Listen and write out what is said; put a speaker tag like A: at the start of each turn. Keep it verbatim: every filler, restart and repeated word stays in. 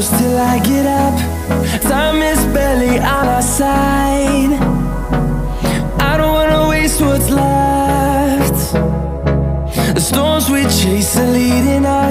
A: close till I get up. Time is barely on our side. I don't wanna waste what's left. The storms we chase are leading us.